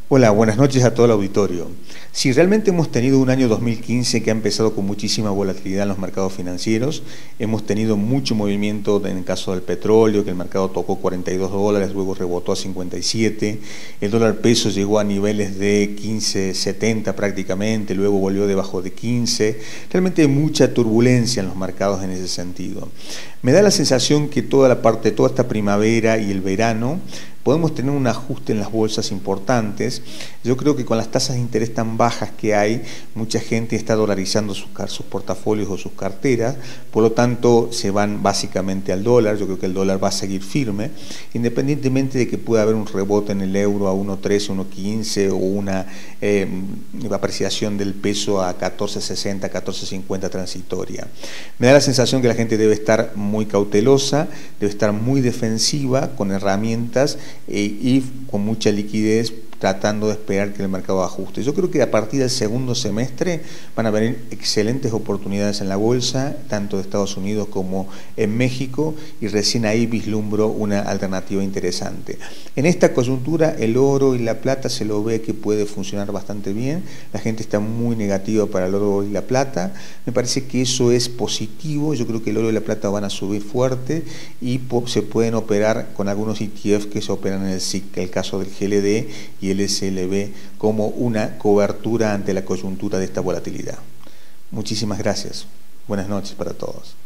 Hola, buenas noches a todo el auditorio. Sí, realmente hemos tenido un año 2015 que ha empezado con muchísima volatilidad en los mercados financieros. Hemos tenido mucho movimiento en el caso del petróleo, que el mercado tocó $42, luego rebotó a 57. El dólar peso llegó a niveles de 15.70 prácticamente, luego volvió debajo de 15. Realmente hay mucha turbulencia en los mercados en ese sentido. Me da la sensación que toda esta primavera y el verano podemos tener un ajuste en las bolsas importantes. Yo creo que con las tasas de interés tan bajas que hay, mucha gente está dolarizando sus portafolios o sus carteras, por lo tanto se van básicamente al dólar. Yo creo que el dólar va a seguir firme, independientemente de que pueda haber un rebote en el euro a 1.13, 1.15 o una apreciación del peso a 14.60, 14.50 transitoria. Me da la sensación que la gente debe estar muy cautelosa, debe estar muy defensiva, con herramientas y con mucha liquidez, tratando de esperar que el mercado ajuste. Yo creo que a partir del segundo semestre van a venir excelentes oportunidades en la bolsa, tanto de Estados Unidos como en México, y recién ahí vislumbro una alternativa interesante. En esta coyuntura, el oro y la plata se lo ve que puede funcionar bastante bien. La gente está muy negativa para el oro y la plata. Me parece que eso es positivo. Yo creo que el oro y la plata van a subir fuerte y se pueden operar con algunos ETF que se operan en el SIC, el caso del GLD y el SLB, como una cobertura ante la coyuntura de esta volatilidad. Muchísimas gracias. Buenas noches para todos.